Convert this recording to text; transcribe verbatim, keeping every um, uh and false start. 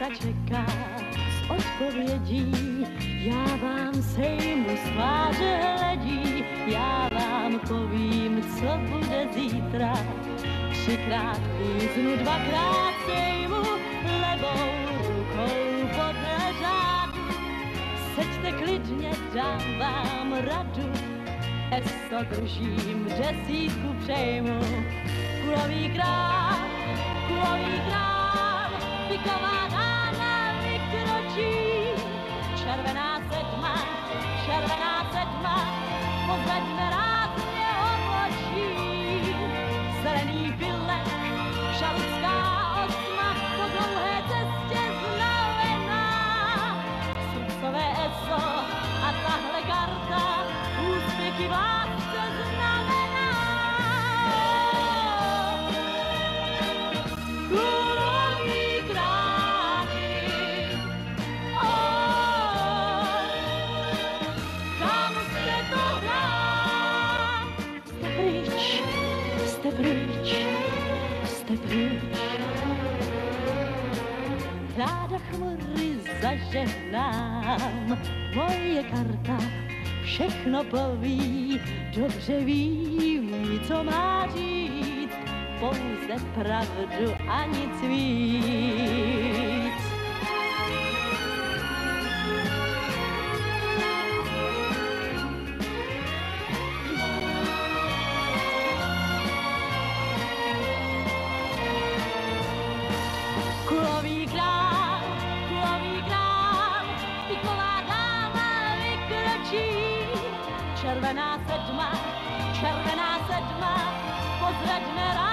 čeká s odpovědí. Já vám sejmu z tváře hledí, já vám povím, co bude zítra. Třikrát líznu, dvakrát sejmu, levou rukou podle řádu. Seďte klidně, dám vám radu, eso držím, desítku přejmu. Kulový král, kulový král, piková dáma vykročí. Červená sedma, červená sedma, pozveďme rázně obočí. Zelený bilek, šalutská osma, po dlouhé cestě znavená. Srdcové eso a tahle karta, úspěchy v lásce znamená. Kulový králi, oh, kam jste to hrál? Jste pryč, jste pryč, jste pryč. Ráda chmury zažehnám, moje karta všechno poví, dobře ví, co má říct, pouze pravdu a nic víc. Kulový král, kulový král, piková dáma vykročí. Červená sedma, červená sedma, pozveďme rád.